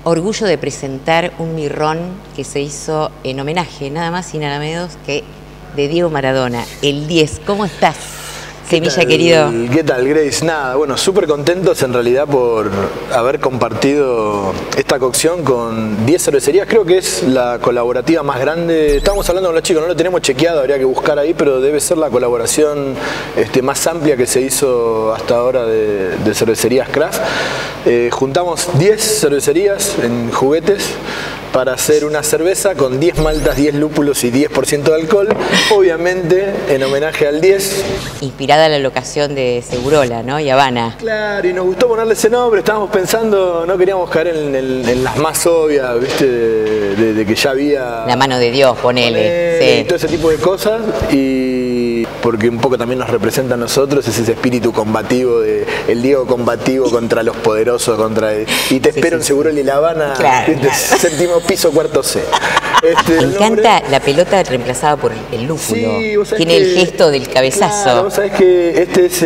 orgullo de presentar un mirrón que se hizo en homenaje, nada más y nada menos que de Diego Maradona, el 10. ¿Cómo estás, Semilla querido? ¿Qué tal, Grace? Nada, bueno, súper contentos en realidad por haber compartido esta cocción con 10 cervecerías. Creo que es la colaborativa más grande. Estábamos hablando con los chicos, no lo tenemos chequeado, habría que buscar ahí, pero debe ser la colaboración más amplia que se hizo hasta ahora de cervecerías craft. Juntamos 10 cervecerías en juguetes para hacer una cerveza con 10 maltas, 10 lúpulos y 10% de alcohol, obviamente en homenaje al 10. Inspirada en la locación de Segurola, ¿no? Y Habana. Claro, y nos gustó ponerle ese nombre, estábamos pensando, no queríamos caer en las más obvias, ¿viste? De que ya había... La mano de Dios, ponele. Sí. Y todo ese tipo de cosas, y porque un poco también nos representa a nosotros, es ese espíritu combativo, el Diego combativo contra los poderosos, y te espero en Segurola y La Habana, claro. Séptimo piso, cuarto C. Me encanta la pelota reemplazada por el lúpulo. Sí, tiene el gesto del cabezazo. Claro, vos sabés que este es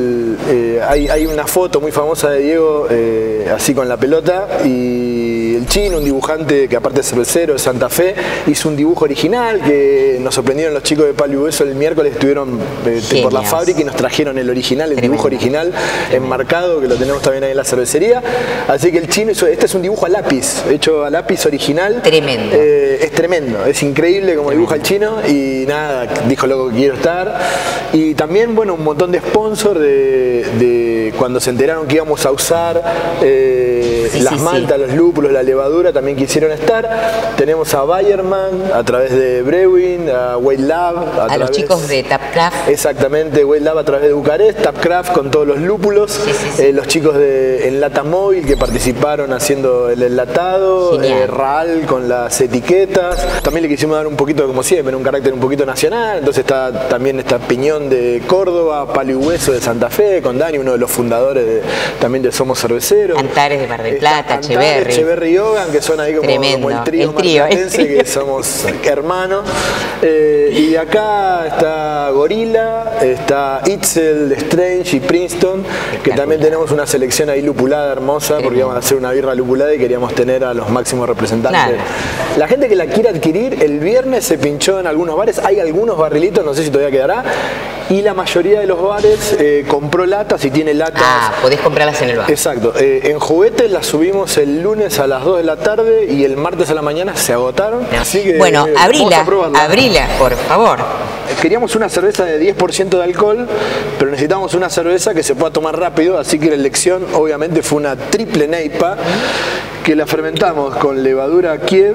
hay una foto muy famosa de Diego así con la pelota, y el Chino, un dibujante que aparte es cervecero de Santa Fe, hizo un dibujo original que nos sorprendieron los chicos de Palo y Hueso el miércoles, estuvieron por la fábrica y nos trajeron el original, el dibujo original enmarcado, que lo tenemos también ahí en la cervecería. Así que el Chino hizo, este es un dibujo a lápiz, hecho a lápiz original. Tremendo. Es tremendo, es increíble como dibuja el Chino, y nada, dijo loco que quiero estar. Y también, bueno, un montón de sponsors de cuando se enteraron que íbamos a usar las maltas, los lúpulos, la levadura, también quisieron estar. Tenemos a Bayerman a través de Brewing, a White Lab, a los chicos de Tapcraft. Exactamente, White Lab a través de Bucarest, Tapcraft con todos los lúpulos, los chicos de Enlata Móvil que participaron haciendo el enlatado, Raal con las etiquetas. También le quisimos dar un poquito, como siempre, un carácter un poquito nacional, entonces está también esta Piñón de Córdoba, Palo y Hueso de Santa Fe, con Dani, uno de los fundadores también de Somos Cerveceros. Antares de Mar del Plata, Echeverry y Hogan, que son ahí como el trío marplatense, que somos hermanos. Y de acá está Gorila, está Itzel, Strange y Princeton, que también tenemos una selección ahí lupulada hermosa, porque íbamos a hacer una birra lupulada y queríamos tener a los máximos representantes. Claro. La gente que la quiera adquirir, el viernes se pinchó en algunos bares, hay algunos barrilitos, no sé si todavía quedará, y la mayoría de los bares compró latas y tiene latas. Ah, podés comprarlas en el bar. Exacto. En juguetes las subimos el lunes a las 2 de la tarde y el martes a la mañana se agotaron. Así que bueno, abrila, por favor. Queríamos una cerveza de 10% de alcohol, pero necesitamos una cerveza que se pueda tomar rápido, así que la elección obviamente fue una triple neipa que la fermentamos con levadura Kiev.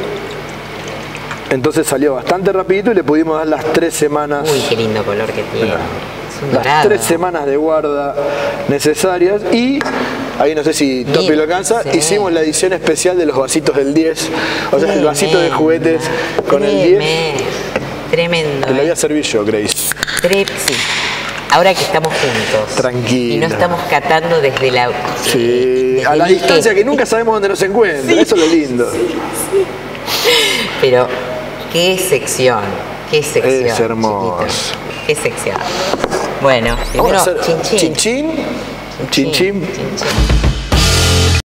Entonces salió bastante rapidito y le pudimos dar las 3 semanas. Uy, qué lindo color que tiene. Es un dorado. Las 3 semanas de guarda necesarias, y ahí no sé si Topi lo alcanza, hicimos la edición especial de los vasitos del 10, o sea, el vasito de juguetes con el 10. Tremendo. Te lo voy a servir yo, Grace. Sí. Ahora que estamos juntos. Tranquilo. Y no estamos catando desde la... Sí, a la distancia que nunca sabemos dónde nos encuentra. Eso es lo lindo. Sí. Pero, qué sección. Qué sección. Es hermoso. Chiquito. Qué sección. Bueno, vamos primero, a hacer chin chin. Chin chin. Chin chin. Chin chin.